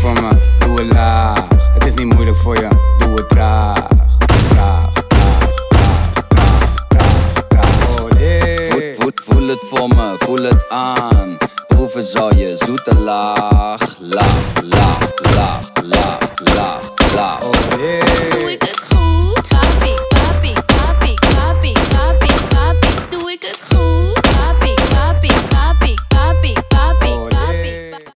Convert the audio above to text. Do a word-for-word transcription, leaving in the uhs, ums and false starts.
voor me, doe het laag. Het is niet moeilijk voor je, doe het traag. Traag, traag, traag, traag, traag, traag. Oh nee. Voet, voet, voel het voor me, voel het aan. Proeven zal je zoete laag, laag.